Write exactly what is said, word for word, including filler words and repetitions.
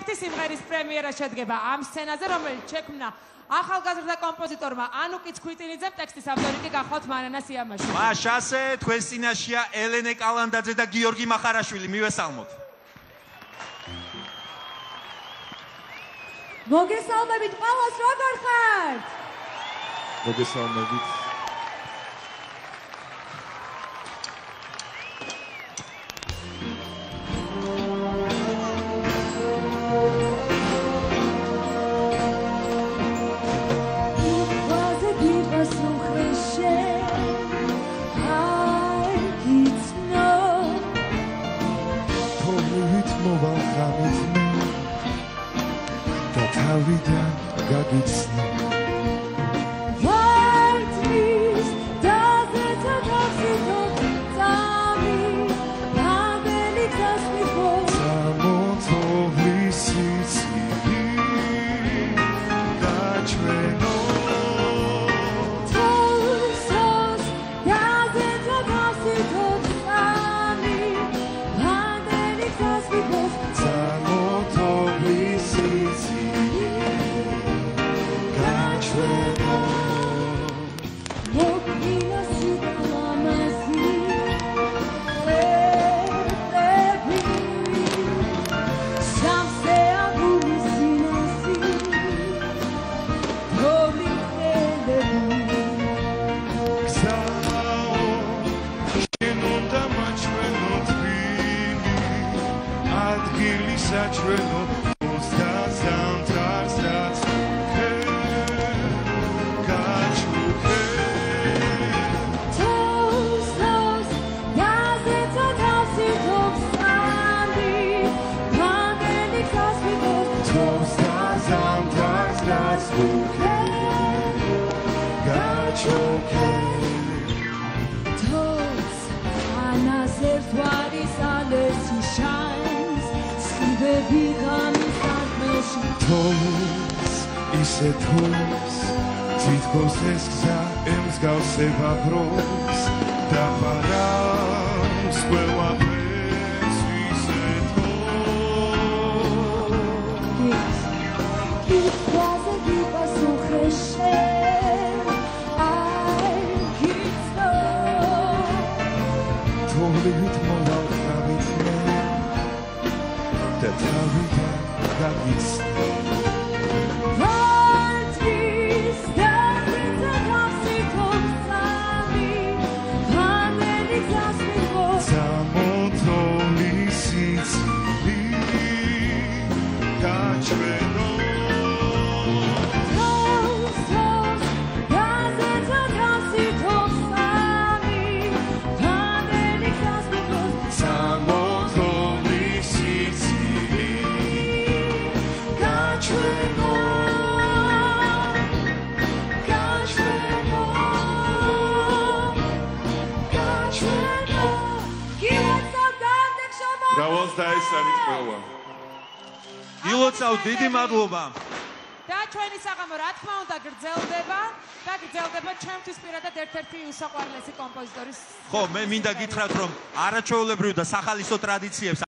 ერთ-ერთი სიმღერის პრემიერა შედგება ამ სცენაზე, რომელიც შექმნა ახალგაზრდა კომპოზიტორმა ანუკიც ქვითინიძემ, ტექსტის ავტორი კი გახლავთ მარანა სიამაშვილი. მაშასე თქვენს წინაშეა ელენე კალანდაძე და გიორგი მახარაშვილი. მივესალმოთ. მოგესალმებით, ყველას როგორ ხართ? მოგესალმებით. Havida gagitsna Vartis dazet adafsito Tami Magelitas miko Samoto visitsi Gachveno Tosos dazet adafsito Tami Magelitas miko Samoto visitsi Ise tos, titcos esgza, emsgawseba bros, da params, quelva pres, ise tos. Kit quase giba sucheshe, ai kitsto. Tolit moral chavitne, da tavita gagitsto. ილოცავ დიდი მადლობა. და ჩვენი საღამო რა თქმა უნდა გრძელდება და გრძელდება ჩემთვის პირადად ერთ-ერთი უსაყვარლესი კომპოზიტორის. ხო, მე მინდა გითხრათ, რომ არაჩვეულებრივ და სახალისო ტრადიციებს